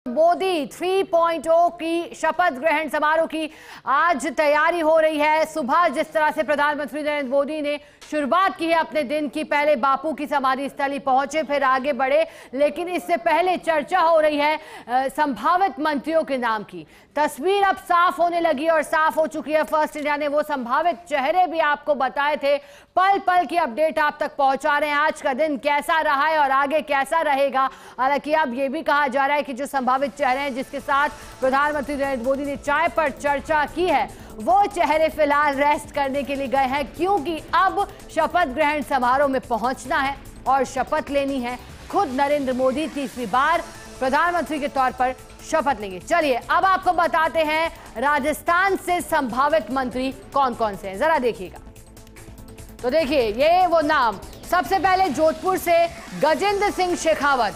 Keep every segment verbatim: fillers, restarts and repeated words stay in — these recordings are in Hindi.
मोदी थ्री पॉइंट ओ की शपथ ग्रहण समारोह की आज तैयारी हो रही है। सुबह जिस तरह से प्रधानमंत्री नरेंद्र मोदी ने शुरुआत की है अपने दिन की, पहले बापू की समाधि स्थली पहुंचे, फिर आगे बढ़े, लेकिन इससे पहले चर्चा हो रही है संभावित मंत्रियों के नाम की। तस्वीर अब साफ होने लगी और साफ हो चुकी है। फर्स्ट इंडिया ने वो संभावित चेहरे भी आपको बताए थे, पल पल की अपडेट आप तक पहुंचा रहे हैं। आज का दिन कैसा रहा है और आगे कैसा रहेगा। हालांकि अब ये भी कहा जा रहा है कि जो संभावित चेहरे हैं जिसके साथ प्रधानमंत्री नरेंद्र मोदी ने चाय पर चर्चा की है, वो चेहरे फिलहाल रेस्ट करने के लिए गए हैं, क्योंकि अब शपथ ग्रहण समारोह में पहुंचना है और शपथ लेनी है। खुद नरेंद्र मोदी तीसरी बार प्रधानमंत्री के तौर पर शपथ लेंगे। चलिए अब आपको बताते हैं राजस्थान से संभावित मंत्री कौन कौन से हैं, जरा देखिएगा। तो देखिए ये वो नाम, सबसे पहले जोधपुर से गजेंद्र सिंह शेखावत,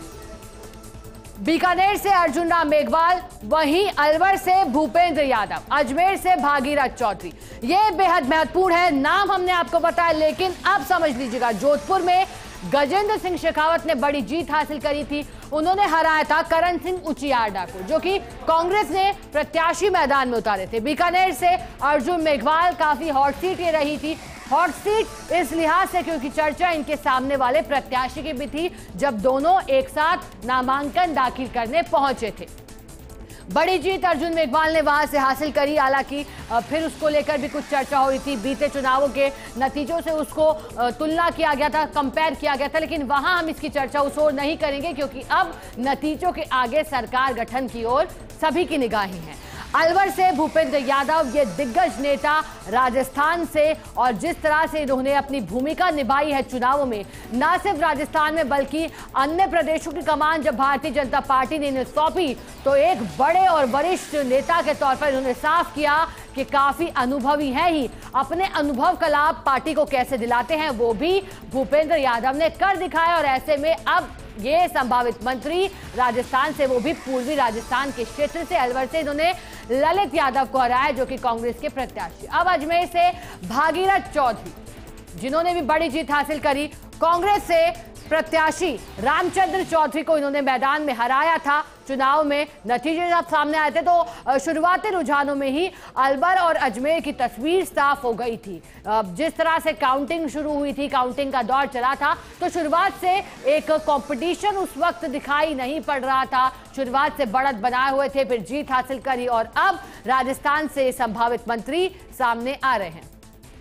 बीकानेर से अर्जुन राम मेघवाल, वहीं अलवर से भूपेंद्र यादव, अजमेर से भागीरथ चौधरी। ये बेहद महत्वपूर्ण है, नाम हमने आपको बताया, लेकिन अब समझ लीजिएगा। जोधपुर में गजेंद्र सिंह शेखावत ने बड़ी जीत हासिल करी थी। उन्होंने हराया था करण सिंह उचियार्डा को, जो कि कांग्रेस ने प्रत्याशी मैदान में उतारे थे। बीकानेर से अर्जुन मेघवाल काफी हॉट सीट ये रही थी। हॉट सीट इस लिहाज से क्योंकि चर्चा इनके सामने वाले प्रत्याशी की भी थी जब दोनों एक साथ नामांकन दाखिल करने पहुंचे थे। बड़ी जीत अर्जुन मेघवाल ने वहां से हासिल करी। हालांकि फिर उसको लेकर भी कुछ चर्चा हो रही थी, बीते चुनावों के नतीजों से उसको तुलना किया गया था, कंपेयर किया गया था, लेकिन वहां हम इसकी चर्चा उस ओर नहीं करेंगे, क्योंकि अब नतीजों के आगे सरकार गठन की ओर सभी की निगाहें हैं। अलवर से भूपेंद्र यादव, ये दिग्गज नेता राजस्थान से, और जिस तरह से इन्होंने अपनी भूमिका निभाई है चुनावों में, न सिर्फ राजस्थान में बल्कि अन्य प्रदेशों की कमान जब भारतीय जनता पार्टी ने इन्हें सौंपी तो एक बड़े और वरिष्ठ नेता के तौर पर इन्होंने साफ किया कि काफी अनुभवी है ही। अपने अनुभव का लाभ पार्टी को कैसे दिलाते हैं वो भी भूपेंद्र यादव ने कर दिखाया, और ऐसे में अब ये संभावित मंत्री राजस्थान से, वो भी पूर्वी राजस्थान के क्षेत्र से, अलवर से, इन्होंने ललित यादव को हराया जो कि कांग्रेस के प्रत्याशी। अब अजमेर से भागीरथ चौधरी, जिन्होंने भी बड़ी जीत हासिल करी। कांग्रेस से प्रत्याशी रामचंद्र चौधरी को इन्होंने मैदान में हराया था चुनाव में। नतीजे जब सामने आए थे तो शुरुआती रुझानों में ही अलवर और अजमेर की तस्वीर साफ हो गई थी। जिस तरह से काउंटिंग शुरू हुई थी, काउंटिंग का दौर चला था, तो शुरुआत से एक कंपटीशन उस वक्त दिखाई नहीं पड़ रहा था। शुरुआत से बढ़त बनाए हुए थे, फिर जीत हासिल करी, और अब राजस्थान से संभावित मंत्री सामने आ रहे हैं।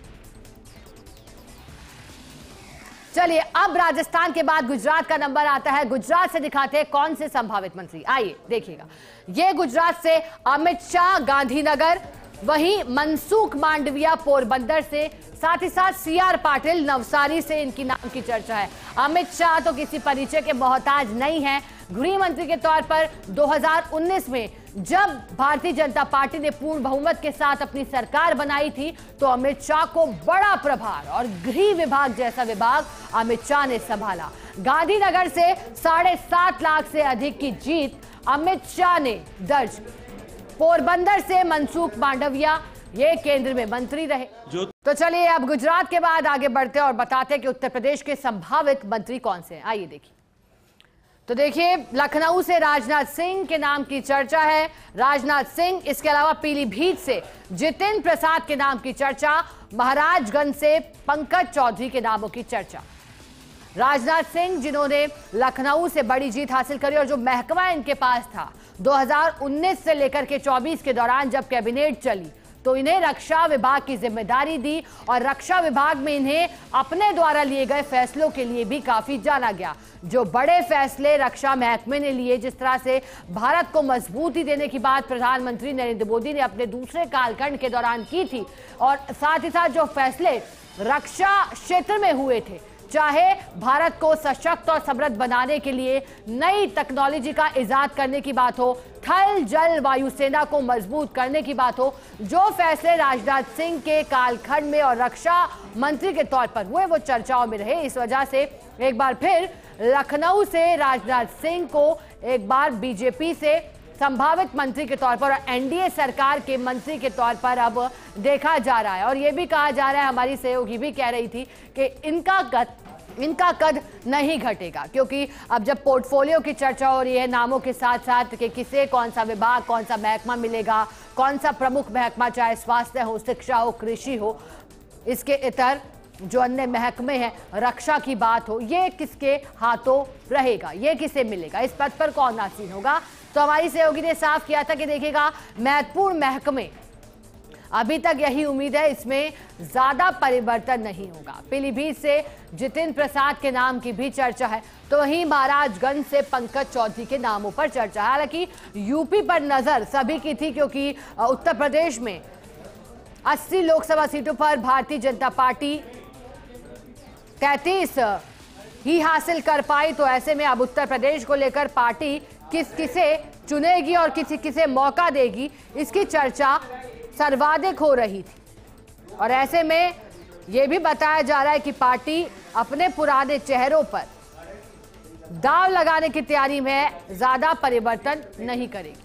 चलिए अब राजस्थान के बाद गुजरात का नंबर आता है। गुजरात से दिखाते हैं कौन से संभावित मंत्री, आइए देखिएगा। ये गुजरात से अमित शाह गांधीनगर, वहीं मनसुख मांडविया पोरबंदर से, साथ ही साथ सी आर पाटिल नवसारी से इनकी नाम की चर्चा है। अमित शाह तो किसी परिचय के मोहताज नहीं है। गृह मंत्री के तौर पर दो हज़ार उन्नीस में जब भारतीय जनता पार्टी ने पूर्ण बहुमत के साथ अपनी सरकार बनाई थी तो अमित शाह को बड़ा प्रभार और गृह विभाग जैसा विभाग अमित शाह ने संभाला। गांधीनगर से साढ़े सात लाख से अधिक की जीत अमित शाह ने दर्ज। पोरबंदर से मनसुख मांडविया, ये केंद्र में मंत्री रहे। तो चलिए अब गुजरात के बाद आगे बढ़ते हैं और बताते हैं कि उत्तर प्रदेश के संभावित मंत्री कौन से हैं। आइए देखिए। तो देखिए लखनऊ से राजनाथ सिंह के नाम की चर्चा है। राजनाथ सिंह, इसके अलावा पीलीभीत से जितिन प्रसाद के नाम की चर्चा, महाराजगंज से पंकज चौधरी के नामों की चर्चा। राजनाथ सिंह जिन्होंने लखनऊ से बड़ी जीत हासिल करी, और जो महकमा इनके पास था दो हज़ार उन्नीस से लेकर के चौबीस के दौरान जब कैबिनेट चली तो इन्हें रक्षा विभाग की जिम्मेदारी दी, और रक्षा विभाग में इन्हें अपने द्वारा लिए गए फैसलों के लिए भी काफी जाना गया। जो बड़े फैसले रक्षा महकमे ने लिए, जिस तरह से भारत को मजबूती देने की बात प्रधानमंत्री नरेंद्र मोदी ने अपने दूसरे कालखंड के दौरान की थी, और साथ ही साथ जो फैसले रक्षा क्षेत्र में हुए थे, चाहे भारत को सशक्त और समृद्ध बनाने के लिए नई टेक्नोलॉजी का इजाद करने की बात हो, थल जल वायुसेना को मजबूत करने की बात हो, जो फैसले राजनाथ सिंह के कालखंड में और रक्षा मंत्री के तौर पर हुए वो चर्चाओं में रहे। इस वजह से एक बार फिर लखनऊ से राजनाथ सिंह को एक बार बीजेपी से संभावित मंत्री के तौर पर और एनडीए सरकार के मंत्री के तौर पर अब देखा जा रहा है। और यह भी कहा जा रहा है, हमारी सहयोगी भी कह रही थी कि इनका गत इनका कद नहीं घटेगा, क्योंकि अब जब पोर्टफोलियो की चर्चा हो रही है नामों के साथ साथ कि किसे कौन सा विभाग, कौन सा महकमा मिलेगा, कौन सा प्रमुख महकमा, चाहे स्वास्थ्य हो, शिक्षा हो, कृषि हो, इसके इतर जो अन्य महकमे हैं, रक्षा की बात हो, ये किसके हाथों रहेगा, ये किसे मिलेगा, इस पद पर कौन आसीन होगा। तो हमारी सहयोगी ने साफ किया था कि देखिएगा महत्वपूर्ण महकमे, अभी तक यही उम्मीद है, इसमें ज्यादा परिवर्तन नहीं होगा। पीलीभीत से जितिन प्रसाद के नाम की भी चर्चा है, तो वहीं महाराजगंज से पंकज चौधरी के नामों पर चर्चा है। हालांकि यूपी पर नजर सभी की थी, क्योंकि उत्तर प्रदेश में अस्सी लोकसभा सीटों पर भारतीय जनता पार्टी तैंतीस ही हासिल कर पाई, तो ऐसे में अब उत्तर प्रदेश को लेकर पार्टी किस किसे चुनेगी और किसी किसे मौका देगी, इसकी चर्चा सर्वाधिक हो रही थी। और ऐसे में यह भी बताया जा रहा है कि पार्टी अपने पुराने चेहरों पर दांव लगाने की तैयारी में है, ज्यादा परिवर्तन नहीं करेगी।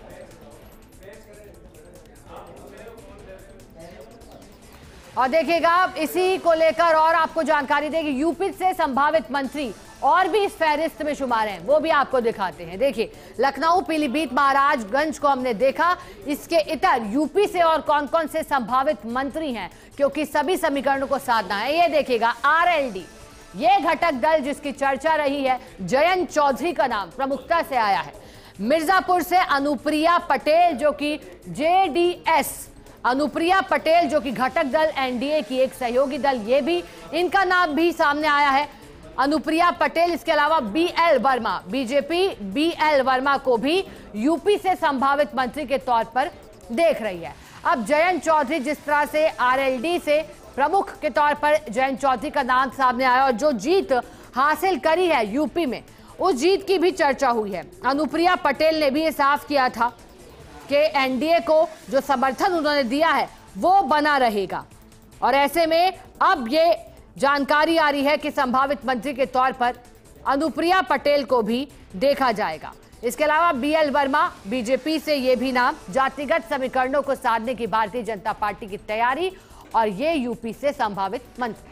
और देखिएगा इसी को लेकर और आपको जानकारी देगी, यूपी से संभावित मंत्री और भी इस फहरिस्त में शुमार हैं, वो भी आपको दिखाते हैं। देखिए लखनऊ, पीलीभीत, महाराजगंज को हमने देखा, इसके इतर यूपी से और कौन कौन से संभावित मंत्री हैं, क्योंकि सभी समीकरणों को साधना है। ये देखिएगा आरएलडी, ये घटक दल जिसकी चर्चा रही है, जयंत चौधरी का नाम प्रमुखता से आया है। मिर्जापुर से अनुप्रिया पटेल जो कि जेडीएस, अनुप्रिया पटेल जो कि घटक दल एनडीए की एक सहयोगी दल, ये भी इनका नाम भी सामने आया है, अनुप्रिया पटेल। इसके अलावा B L Verma, BJP B L Verma को भी यूपी से संभावित मंत्री के तौर पर देख रही है। अब जयंत चौधरी, जिस तरह से आरएलडी से प्रमुख के तौर पर जयंत चौधरी का नाम सामने आया और जो जीत हासिल करी है यूपी में, उस जीत की भी चर्चा हुई है। अनुप्रिया पटेल ने भी ये साफ किया था कि एनडीए को जो समर्थन उन्होंने दिया है वो बना रहेगा, और ऐसे में अब ये जानकारी आ रही है कि संभावित मंत्री के तौर पर अनुप्रिया पटेल को भी देखा जाएगा। इसके अलावा बीएल वर्मा, बीजेपी से ये भी नाम, जातिगत समीकरणों को साधने की भारतीय जनता पार्टी की तैयारी, और ये यूपी से संभावित मंत्री।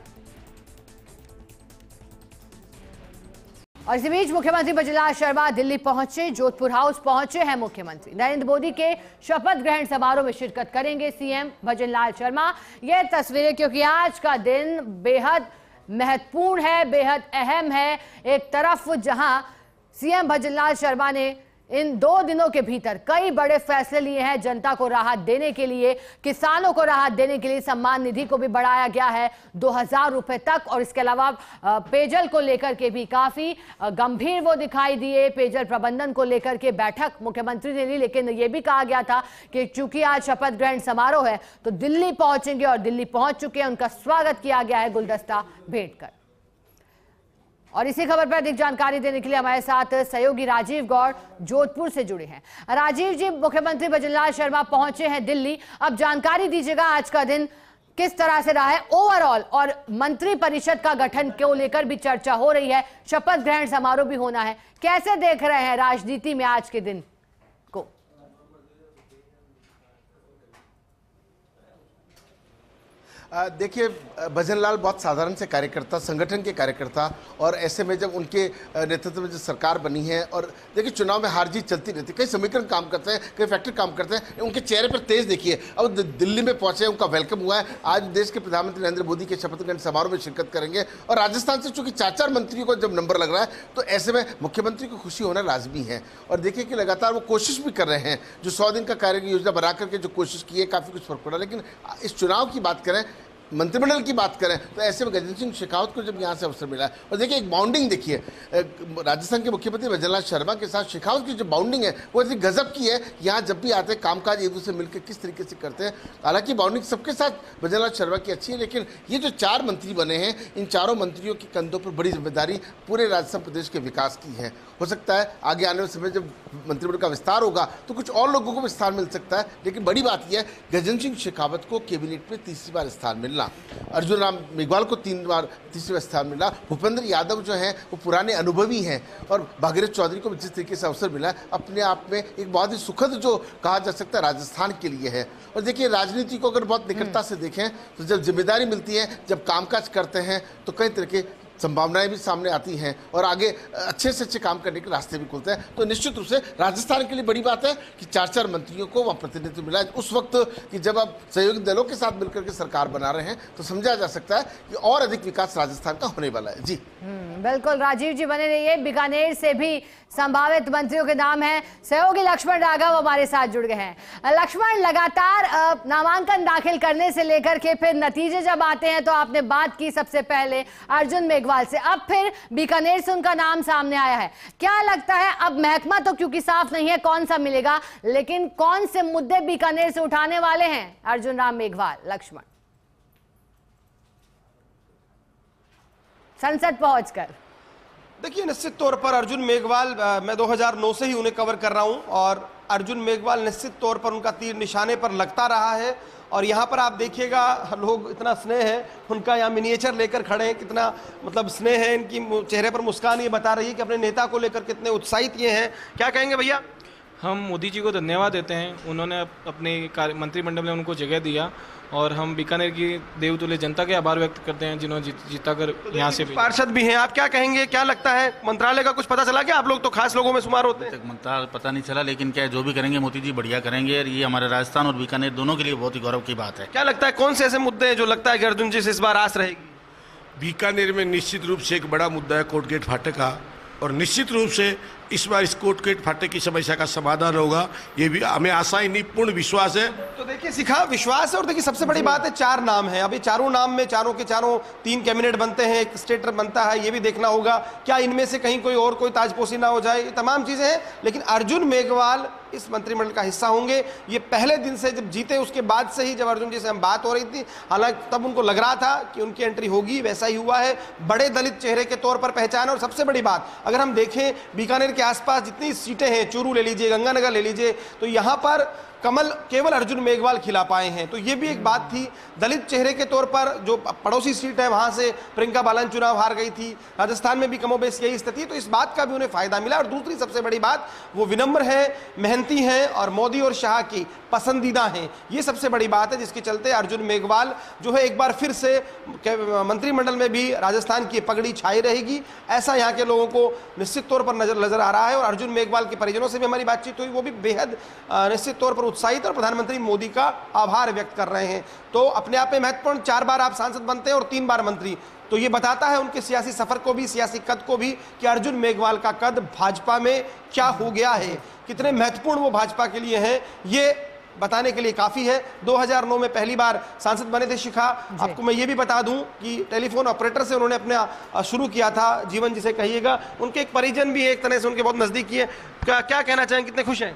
और इसी बीच मुख्यमंत्री भजनलाल शर्मा दिल्ली पहुंचे, जोधपुर हाउस पहुंचे हैं मुख्यमंत्री। नरेंद्र मोदी के शपथ ग्रहण समारोह में शिरकत करेंगे सीएम भजनलाल शर्मा। ये तस्वीरें, क्योंकि आज का दिन बेहद महत्वपूर्ण है, बेहद अहम है। एक तरफ जहां सीएम भजनलाल शर्मा ने इन दो दिनों के भीतर कई बड़े फैसले लिए हैं, जनता को राहत देने के लिए, किसानों को राहत देने के लिए सम्मान निधि को भी बढ़ाया गया है दो हजार रुपए तक, और इसके अलावा पेयजल को लेकर के भी काफी गंभीर वो दिखाई दिए। पेयजल प्रबंधन को लेकर के बैठक मुख्यमंत्री ने ली, लेकिन यह भी कहा गया था कि चूंकि आज शपथ ग्रहण समारोह है तो दिल्ली पहुंचेंगे, और दिल्ली पहुंच चुके हैं, उनका स्वागत किया गया है गुलदस्ता भेंट कर। और इसी खबर पर अधिक जानकारी देने के लिए हमारे साथ सहयोगी राजीव गौड़ जोधपुर से जुड़े हैं। राजीव जी, मुख्यमंत्री भजनलाल शर्मा पहुंचे हैं दिल्ली, अब जानकारी दीजिएगा आज का दिन किस तरह से रहा है ओवरऑल, और मंत्री परिषद का गठन को लेकर भी चर्चा हो रही है, शपथ ग्रहण समारोह भी होना है, कैसे देख रहे हैं राजनीति में आज के दिन को? देखिए, भजनलाल बहुत साधारण से कार्यकर्ता, संगठन के कार्यकर्ता, और ऐसे में जब उनके नेतृत्व में जो सरकार बनी है, और देखिए चुनाव में हार जीत चलती रहती है, कई समीकरण काम करते हैं, कई फैक्टर काम करते हैं, उनके चेहरे पर तेज देखिए। अब दिल्ली में पहुंचे, उनका वेलकम हुआ है, आज देश के प्रधानमंत्री नरेंद्र मोदी के शपथ ग्रहण समारोह में शिरकत करेंगे। और राजस्थान से चूंकि चार चार मंत्रियों को जब नंबर लग रहा है, तो ऐसे में मुख्यमंत्री को खुशी होना लाजमी है। और देखिए कि लगातार वो कोशिश भी कर रहे हैं, जो सौ दिन का कार्य योजना बना करके जो कोशिश की है, काफ़ी कुछ फर्क पड़ा। लेकिन इस चुनाव की बात करें, मंत्रिमंडल की बात करें, तो ऐसे में गजेंद्र सिंह शेखावत को जब यहाँ से अवसर मिला है, और देखिए एक बाउंडिंग देखिए, राजस्थान के मुख्यमंत्री भजनलाल शर्मा के साथ शेखावत की जो बाउंडिंग है वो इतनी गजब की है। यहाँ जब भी आते हैं कामकाज एक दूसरे मिलकर किस तरीके से करते हैं। हालांकि बाउंडिंग सबके साथ भजनलाल शर्मा की अच्छी है, लेकिन ये जो चार मंत्री बने हैं, इन चारों मंत्रियों के कंधों पर बड़ी जिम्मेदारी पूरे राजस्थान प्रदेश के विकास की है। हो सकता है आगे आने वाले समय जब मंत्रिमंडल का विस्तार होगा तो कुछ और लोगों को भी स्थान मिल सकता है, लेकिन बड़ी बात यह है गजेंद्र सिंह शेखावत को कैबिनेट में तीसरी बार स्थान मिलना, अर्जुन राम मेघवाल को तीन बार तीसरी बार स्थान मिला, भूपेंद्र यादव जो हैं वो पुराने अनुभवी हैं, और भागीरथ चौधरी को जिस तरीके से अवसर मिला, अपने आप में एक बहुत ही सुखद जो कहा जा सकता है राजस्थान के लिए है। और देखिए राजनीति को अगर बहुत निकटता से देखें तो जब जिम्मेदारी मिलती है, जब कामकाज करते हैं, तो कई तरह के संभावनाएं भी सामने आती हैं और आगे अच्छे से अच्छे काम करने के रास्ते भी खुलते हैं। तो निश्चित रूप से राजस्थान के लिए बड़ी बात है कि चार चार मंत्रियों को वहाँ प्रतिनिधित्व मिला है। उस वक्त कि जब आप सहयोगी दलों के साथ मिलकर के सरकार बना रहे हैं तो समझा जा सकता है कि और अधिक विकास राजस्थान का होने वाला है। जी बिल्कुल, राजीव जी बने रहिए। बीकानेर से भी संभावित मंत्रियों के नाम हैं। सहयोगी लक्ष्मण राघव हमारे साथ जुड़ गए हैं। लक्ष्मण, लगातार नामांकन दाखिल करने से लेकर के फिर नतीजे जब आते हैं तो आपने बात की सबसे पहले अर्जुन मेघवाल से, अब फिर बीकानेर से उनका नाम सामने आया है। क्या लगता है, अब महकमा तो क्योंकि साफ नहीं है कौन सा मिलेगा, लेकिन कौन से मुद्दे बीकानेर से उठाने वाले हैं अर्जुन राम मेघवाल? लक्ष्मण, संसद पहुंचकर देखिए, निश्चित तौर पर अर्जुन मेघवाल, मैं दो हज़ार नौ से ही उन्हें कवर कर रहा हूं और अर्जुन मेघवाल निश्चित तौर पर उनका तीर निशाने पर लगता रहा है। और यहाँ पर आप देखिएगा, लोग इतना स्नेह है उनका, यहाँ मिनिएचर लेकर खड़े हैं, कितना मतलब स्नेह है इनकी, चेहरे पर मुस्कान ये बता रही है कि अपने नेता को लेकर कितने उत्साहित ये हैं। क्या कहेंगे भैया? हम मोदी जी को धन्यवाद देते हैं, उन्होंने अपने मंत्रिमंडल में उनको जगह दिया और हम बीकानेर की देवतुल्य जनता के आभार व्यक्त करते हैं जिन्होंने जीत, जीता कर यहाँ से। पार्षद भी हैं, आप क्या कहेंगे? क्या लगता है, मंत्रालय का कुछ पता चला क्या? आप लोग तो खास लोगों में शुमार होते हैं। मंत्रालय पता नहीं चला, लेकिन क्या जो भी करेंगे मोदी जी बढ़िया करेंगे और ये हमारे राजस्थान और बीकानेर दोनों के लिए बहुत ही गौरव की बात है। क्या लगता है, कौन से ऐसे मुद्दे हैं जो लगता है कि अर्जुन जी से इस बार आस रहेगी? बीकानेर में निश्चित रूप से एक बड़ा मुद्दा है कोर्ट गेट फाटक का, और निश्चित रूप से इस बार इस कोर्ट गेट फाटक की समस्या का समाधान होगा, ये भी हमें आशा ही नहीं पूर्ण विश्वास है। तो देखिए, सिखा विश्वास है। और देखिए, सबसे बड़ी बात है, चार नाम है। अभी चारों नाम में चारों के चारों तीन कैबिनेट बनते हैं, एक स्टेट बनता है, ये भी देखना होगा क्या इनमें से कहीं कोई और कोई ताजपोशी ना हो जाए, ये तमाम चीजें हैं। लेकिन अर्जुन मेघवाल इस मंत्रिमंडल का हिस्सा होंगे। ये पहले दिन से जब जीते उसके बाद से ही, जब अर्जुन जी से हम बात हो रही थी, हालांकि तब उनको लग रहा था कि उनकी एंट्री होगी, वैसा ही हुआ है। बड़े दलित चेहरे के तौर पर पहचान। और सबसे बड़ी बात, अगर हम देखें बीकानेर के आसपास जितनी सीटें हैं, चूरू ले लीजिए, गंगानगर ले लीजिए, तो यहां पर कमल केवल अर्जुन मेघवाल खिला पाए हैं। तो ये भी एक बात थी। दलित चेहरे के तौर पर जो पड़ोसी सीट है वहां से प्रियंका बालन चुनाव हार गई थी, राजस्थान में भी कमोबेश यही स्थिति, तो इस बात का भी उन्हें फायदा मिला। और दूसरी सबसे बड़ी बात, वो विनम्र है, मेहनती हैं और मोदी और शाह की पसंदीदा हैं। ये सबसे बड़ी बात है जिसके चलते अर्जुन मेघवाल जो है एक बार फिर से मंत्रिमंडल में भी राजस्थान की पगड़ी छाई रहेगी, ऐसा यहाँ के लोगों को निश्चित तौर पर नजर नजर आ रहा है। और अर्जुन मेघवाल के परिजनों से भी हमारी बातचीत हुई, वो भी बेहद निश्चित तौर पर उत्साहित और प्रधानमंत्री मोदी का आभार व्यक्त कर रहे हैं। तो अपने आप में महत्वपूर्ण, चार बार आप सांसद बनते हैं और तीन बार मंत्री, तो ये बताता है उनके सियासी सफर को भी, सियासी कद को भी, कि अर्जुन मेघवाल का कद भाजपा में क्या हो गया है, कितने महत्वपूर्ण वो भाजपा के लिए हैं, ये बताने के लिए काफी है। दो हज़ार नौ में पहली बार सांसद बने थे शिखा। आपको मैं ये भी बता दूं कि टेलीफोन ऑपरेटर से उन्होंने अपना शुरू किया था। जीवन जिसे कहिएगा, उनके एक परिजन भी एक तरह से उनके बहुत नजदीकी है। क्या क्या कहना चाहेंगे, कितने खुश हैं?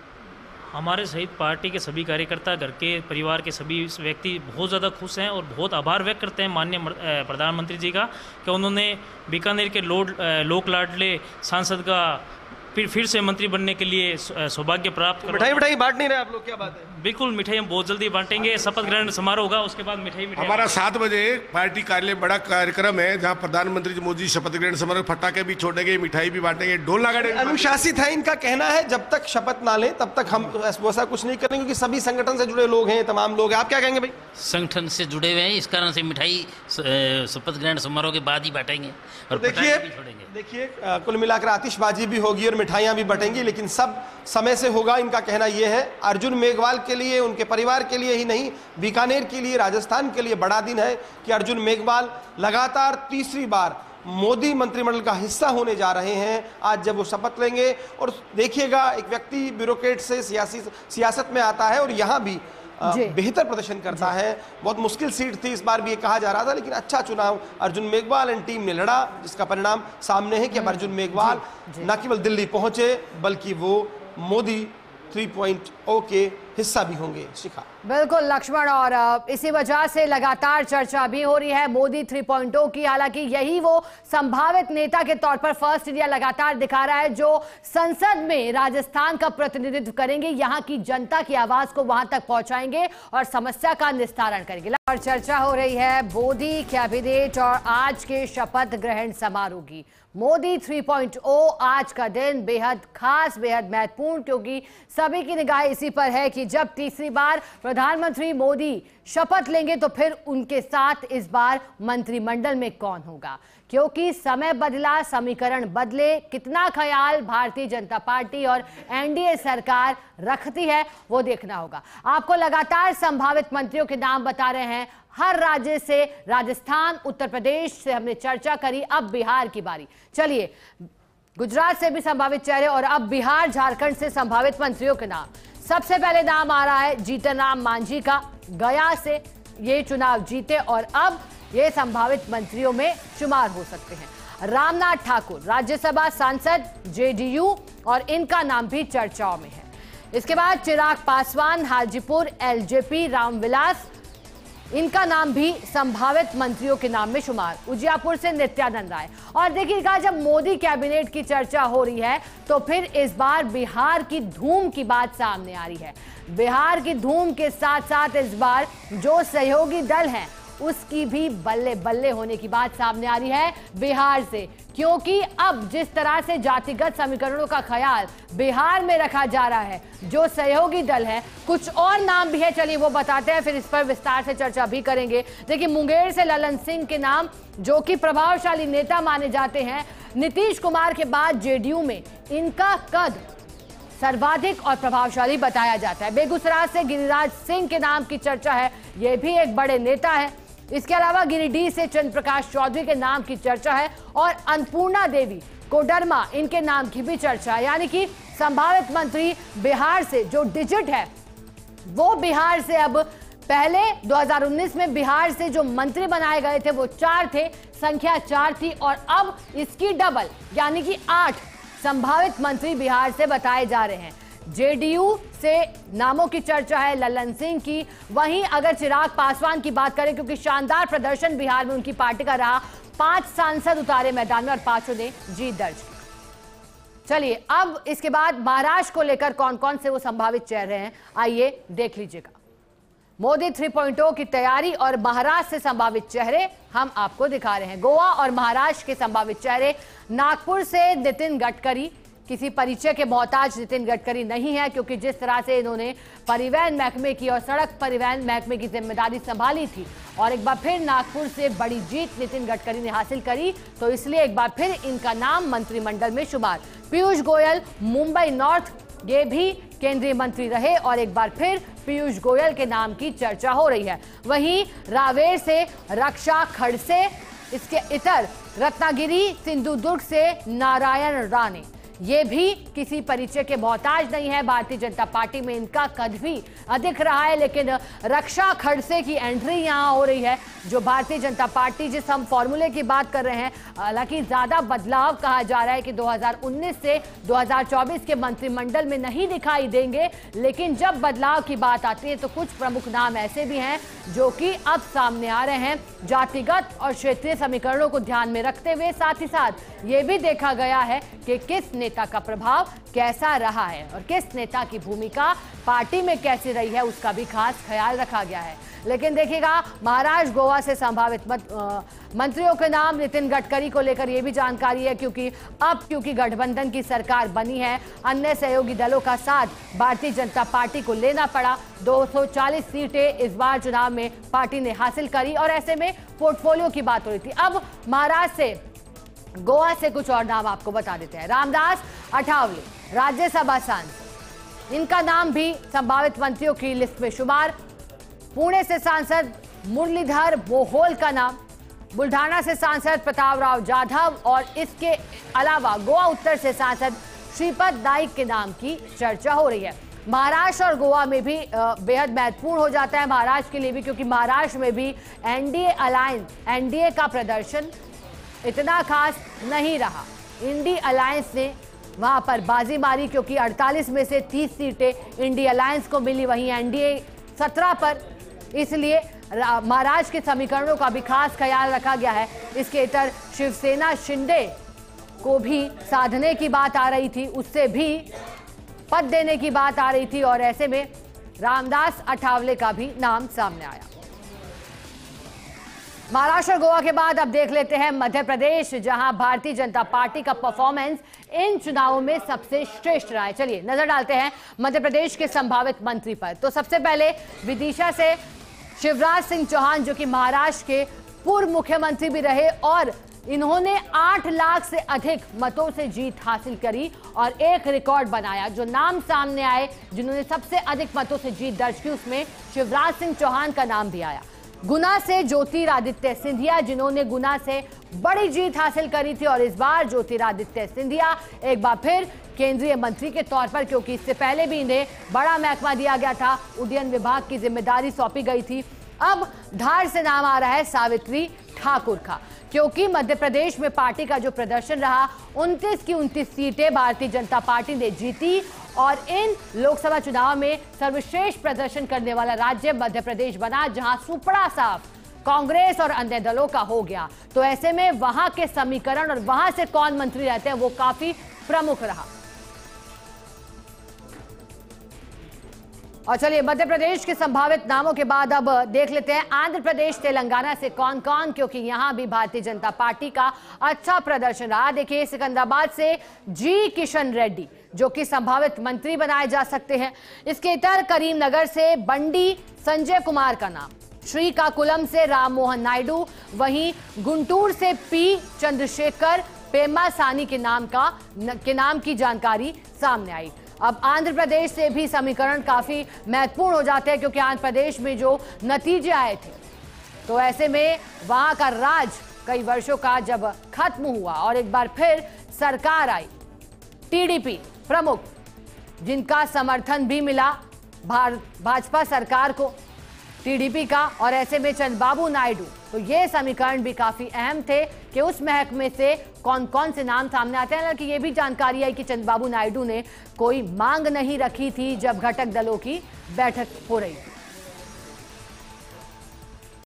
हमारे सहित पार्टी के सभी कार्यकर्ता, घर के परिवार के सभी व्यक्ति बहुत ज़्यादा खुश हैं और बहुत आभार व्यक्त करते हैं माननीय प्रधानमंत्री जी का कि उन्होंने बीकानेर के लोड लोक लाडले सांसद का फिर फिर से मंत्री बनने के लिए सौभाग्य प्राप्त कर। मिठाई मिठाई बांट नहीं रहे आप लोग, क्या बात है? बिल्कुल, मिठाई हम बहुत जल्दी बांटेंगे। शपथ ग्रहण समारोह होगा, उसके बाद मिठाई मिठाई हमारा सात बजे पार्टी कार्यालय बड़ा कार्यक्रम है जहां प्रधानमंत्री मोदी शपथ ग्रहण समारोह, फटाके भी छोड़ेंगे, मिठाई भी बांटेंगे, ढोल लगाएंगे। अनुशासित है, इनका कहना है जब तक शपथ ना लें तब तक हम वैसा कुछ नहीं करेंगे, क्योंकि सभी संगठन से जुड़े लोग हैं, तमाम लोग हैं। आप क्या कहेंगे भाई? संगठन से जुड़े हुए हैं, इस कारण से मिठाई शपथ ग्रहण समारोह के बाद ही बांटेंगे और देखिए देखिए कुल मिलाकर आतिशबाजी भी होगी और मिठाइयां भी बटेंगी, लेकिन सब समय से होगा, इनका कहना यह है। अर्जुन मेघवाल के लिए, उनके परिवार के लिए ही नहीं, बीकानेर के लिए, राजस्थान के लिए बड़ा दिन है कि अर्जुन मेघवाल लगातार तीसरी बार मोदी मंत्रिमंडल का हिस्सा होने जा रहे हैं आज जब वो शपथ लेंगे। और देखिएगा, एक व्यक्ति ब्यूरोक्रेट से सियासी सियासत में आता है और यहाँ भी बेहतर प्रदर्शन करता है। बहुत मुश्किल सीट थी, इस बार भी ये कहा जा रहा था, लेकिन अच्छा चुनाव अर्जुन मेघवाल एंड टीम ने लड़ा, जिसका परिणाम सामने है कि अब अर्जुन मेघवाल न केवल दिल्ली पहुंचे बल्कि वो मोदी थ्री पॉइंट ओ के हिस्सा भी होंगे। शिखा, बिल्कुल लक्ष्मण, और इसी वजह से लगातार चर्चा भी हो रही है मोदी थ्री पॉइंट ओ की। हालांकि यही वो संभावित नेता के तौर पर फर्स्ट इंडिया लगातार दिखा रहा है जो संसद में राजस्थान का प्रतिनिधित्व करेंगे, यहाँ की जनता की आवाज को वहां तक पहुंचाएंगे और समस्या का निस्तारण करेंगे। और चर्चा हो रही है मोदी कैबिनेट और आज के शपथ ग्रहण समारोह की। मोदी थ्री पॉइंट ओ आज का दिन बेहद खास, बेहद महत्वपूर्ण, क्योंकि सभी की निगाह इसी पर है कि जब तीसरी बार प्रधानमंत्री मोदी शपथ लेंगे तो फिर उनके साथ इस बार मंत्रिमंडल में कौन होगा, क्योंकि समय बदला, समीकरण बदले, कितना ख्याल भारतीय जनता पार्टी और एनडीए सरकार रखती है वो देखना होगा। आपको लगातार संभावित मंत्रियों के नाम बता रहे हैं, हर राज्य से, राजस्थान, उत्तर प्रदेश से हमने चर्चा करी, अब बिहार की बारी। चलिए, गुजरात से भी संभावित चेहरे और अब बिहार, झारखंड से संभावित मंत्रियों के नाम। सबसे पहले नाम आ रहा है जीतन राम मांझी का। गया से ये चुनाव जीते और अब ये संभावित मंत्रियों में शुमार हो सकते हैं। रामनाथ ठाकुर, राज्यसभा सांसद, जेडीयू, और इनका नाम भी चर्चाओं में है। इसके बाद चिराग पासवान, हाजीपुर, एलजेपी, रामविलास, इनका नाम भी संभावित मंत्रियों के नाम में शुमार। उजियापुर से नित्यानंद राय। और देखिएगा, जब मोदी कैबिनेट की चर्चा हो रही है तो फिर इस बार बिहार की धूम की बात सामने आ रही है। बिहार की धूम के साथ साथ इस बार जो सहयोगी दल हैं उसकी भी बल्ले बल्ले होने की बात सामने आ रही है बिहार से, क्योंकि अब जिस तरह से जातिगत समीकरणों का ख्याल बिहार में रखा जा रहा है, जो सहयोगी दल है, कुछ और नाम भी है, चलिए वो बताते हैं, फिर इस पर विस्तार से चर्चा भी करेंगे। देखिए, मुंगेर से ललन सिंह के नाम, जो कि प्रभावशाली नेता माने जाते हैं। नीतीश कुमार के बाद जेडीयू में इनका कद सर्वाधिक और प्रभावशाली बताया जाता है। बेगूसराय से गिरिराज सिंह के नाम की चर्चा है, ये भी एक बड़े नेता है। इसके अलावा गिरिडीह से चंद्र प्रकाश चौधरी के नाम की चर्चा है और अन्नपूर्णा देवी, कोडरमा, इनके नाम की भी चर्चा है। यानी कि संभावित मंत्री बिहार से जो डिजिट है वो बिहार से अब, पहले दो हज़ार उन्नीस में बिहार से जो मंत्री बनाए गए थे वो चार थे, संख्या चार थी, और अब इसकी डबल यानी कि आठ संभावित मंत्री बिहार से बताए जा रहे हैं। जेडीयू से नामों की चर्चा है, ललन सिंह की। वहीं अगर चिराग पासवान की बात करें, क्योंकि शानदार प्रदर्शन बिहार में उनकी पार्टी का रहा, पांच सांसद उतारे मैदान में और पांचों ने जीत दर्ज की। चलिए, अब इसके बाद महाराष्ट्र को लेकर कौन कौन से वो संभावित चेहरे हैं, आइए देख लीजिएगा। मोदी थ्री पॉइंट ओ की तैयारी और महाराष्ट्र से संभावित चेहरे हम आपको दिखा रहे हैं। गोवा और महाराष्ट्र के संभावित चेहरे, नागपुर से नितिन गडकरी, किसी परिचय के मोहताज नितिन गडकरी नहीं है, क्योंकि जिस तरह से इन्होंने परिवहन महकमे की और सड़क परिवहन महकमे की जिम्मेदारी संभाली थी और एक बार फिर नागपुर से बड़ी जीत नितिन गडकरी ने हासिल करी, तो इसलिए एक बार फिर इनका नाम मंत्रिमंडल में शुमार। पीयूष गोयल, मुंबई नॉर्थ, ये भी केंद्रीय मंत्री रहे और एक बार फिर पीयूष गोयल के नाम की चर्चा हो रही है। वहीं रावेर से रक्षा खड़से, इसके इतर रत्नागिरी, सिंधुदुर्ग से नारायण राणे, ये भी किसी परिचय के मोहताज नहीं है। भारतीय जनता पार्टी में इनका कद भी अधिक रहा है, लेकिन रक्षा खड़से की एंट्री यहां हो रही है, जो भारतीय जनता पार्टी, जिस हम फॉर्मूले की बात कर रहे हैं, हालांकि ज्यादा बदलाव कहा जा रहा है कि दो हज़ार उन्नीस से दो हज़ार चौबीस के मंत्रिमंडल में नहीं दिखाई देंगे, लेकिन जब बदलाव की बात आती है तो कुछ प्रमुख नाम ऐसे भी हैं जो कि अब सामने आ रहे हैं, जातिगत और क्षेत्रीय समीकरणों को ध्यान में रखते हुए। साथ ही साथ ये भी देखा गया है कि किस नेता का प्रभाव कैसा रहा है और किस नेता की भूमिका पार्टी में कैसी रही है, उसका भी खास ख्याल रखा गया है। लेकिन देखिएगा, महाराष्ट्र, गोवा से संभावित मत, आ, मंत्रियों के नाम, नितिन गडकरी को लेकर यह भी जानकारी है, क्योंकि अब क्योंकि गठबंधन की सरकार बनी है, अन्य सहयोगी दलों का साथ भारतीय जनता पार्टी को लेना पड़ा। दो सौ चालीस सीटें इस बार चुनाव में पार्टी ने हासिल करी और ऐसे में पोर्टफोलियो की बात हो रही थी। अब महाराष्ट्र से, गोवा से कुछ और नाम आपको बता देते हैं। रामदास अठावले, राज्यसभा सांसद, इनका नाम भी संभावित मंत्रियों की लिस्ट में शुमार। पुणे से सांसद मुरलीधर मोहोल का नाम, बुल्ढाना से सांसद प्रतापराव जाधव और इसके अलावा गोवा उत्तर से सांसद श्रीपद नाइक के नाम की चर्चा हो रही है। महाराष्ट्र और गोवा में भी बेहद महत्वपूर्ण हो जाता है महाराष्ट्र के लिए भी, क्योंकि महाराष्ट्र में भी एनडीए अलायंस, एनडीए का प्रदर्शन इतना खास नहीं रहा। इंडी अलायंस ने वहां पर बाजी मारी, क्योंकि अड़तालीस में से तीस सीटें इंडी अलायंस को मिली, वहीं एनडीए सत्रह पर, इसलिए महाराष्ट्र के समीकरणों का भी खास ख्याल रखा गया है। इसके इतर शिवसेना शिंदे को भी साधने की बात आ रही थी, उससे भी पद देने की बात आ रही थी और ऐसे में रामदास अठावले का भी नाम सामने आया। महाराष्ट्र और गोवा के बाद अब देख लेते हैं मध्य प्रदेश, जहां भारतीय जनता पार्टी का परफॉर्मेंस इन चुनावों में सबसे श्रेष्ठ रहा है। चलिए नजर डालते हैं मध्य प्रदेश के संभावित मंत्री पर। तो सबसे पहले विदिशा से शिवराज सिंह चौहान, जो कि महाराष्ट्र के पूर्व मुख्यमंत्री भी रहे और इन्होंने आठ लाख से अधिक मतों से जीत हासिल करी और एक रिकॉर्ड बनाया। जो नाम सामने आए जिन्होंने सबसे अधिक मतों से जीत दर्ज की, उसमें शिवराज सिंह चौहान का नाम भी आया। गुना से ज्योतिरादित्य सिंधिया, जिन्होंने गुना से बड़ी जीत हासिल करी थी और इस बार ज्योतिरादित्य सिंधिया एक बार फिर केंद्रीय मंत्री के तौर पर, क्योंकि इससे पहले भी इन्हें बड़ा महकमा दिया गया था, उड्डयन विभाग की जिम्मेदारी सौंपी गई थी। अब धार से नाम आ रहा है सावित्री ठाकुर का, क्योंकि मध्य प्रदेश में पार्टी का जो प्रदर्शन रहा, उनतीस की उनतीस सीटें भारतीय जनता पार्टी ने जीती और इन लोकसभा चुनाव में सर्वश्रेष्ठ प्रदर्शन करने वाला राज्य मध्य प्रदेश बना, जहां सुपड़ा साफ कांग्रेस और अन्य दलों का हो गया। तो ऐसे में वहां के समीकरण और वहां से कौन मंत्री रहते हैं वो काफी प्रमुख रहा। और चलिए मध्य प्रदेश के संभावित नामों के बाद अब देख लेते हैं आंध्र प्रदेश तेलंगाना से कौन कौन, क्योंकि यहां भी भारतीय जनता पार्टी का अच्छा प्रदर्शन रहा। देखिए सिकंदराबाद से जी किशन रेड्डी, जो कि संभावित मंत्री बनाए जा सकते हैं। इसके इतर करीमनगर से बंडी संजय कुमार का नाम, श्रीकाकुलम से राम मोहन नायडू, वहीं गुंटूर से पी चंद्रशेखर पेमा सानी के नाम का के नाम की जानकारी सामने आई। अब आंध्र प्रदेश से भी समीकरण काफी महत्वपूर्ण हो जाते हैं, क्योंकि आंध्र प्रदेश में जो नतीजे आए थे, तो ऐसे में वहां का राज कई वर्षों का जब खत्म हुआ और एक बार फिर सरकार आई, टीडीपी प्रमुख, जिनका समर्थन भी मिला भाजपा सरकार को, टीडीपी का, और ऐसे में चंद्रबाबू नायडू, तो ये समीकरण भी काफी अहम थे कि उस महकमे से कौन कौन से नाम सामने आते हैं। हालांकि ये भी जानकारी आई कि चंद्रबाबू नायडू ने कोई मांग नहीं रखी थी जब घटक दलों की बैठक हो रही थी।